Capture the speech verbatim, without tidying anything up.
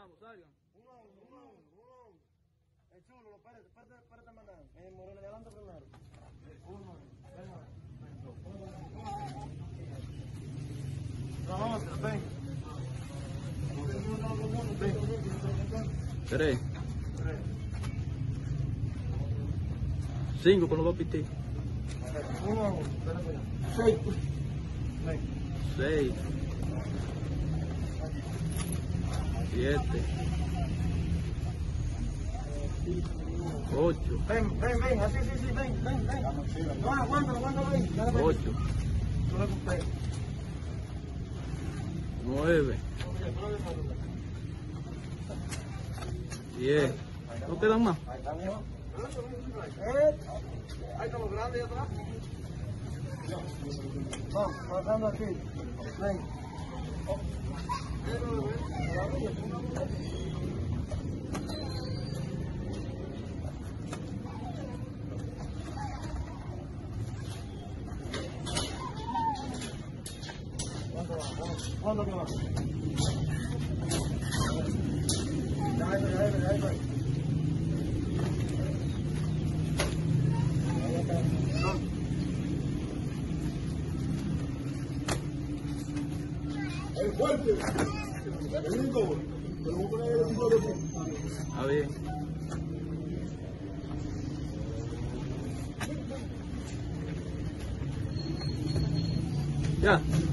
Vamos, salgan. Uno a uno, uno a uno, uno a uno. El chulo, espérate, espérate, espérate, mandar. Eh, Moreno, adelante primero. Uno, ven, no, vamos, ven. Tres. Cinco con los dos pitis. Uno a uno, espérate. Seis. Ven. Seis. Siete. Ocho. Ven, ven, ven, así, sí, sí, ven, ven, ven. No, aguántalo, aguántalo ahí. Ocho. Tú le cumplí. Nueve. Diez. ¿No quedan más? Ahí está, mijo. Eh, ahí están los grandes allá atrás. Vamos, pasando aquí. Ven. ¿Cuándo que va? Ya, ya, ya, ya, ya. El fuerte. El único. Pero vamos a poner el tipo de aquí. Está bien. Ya.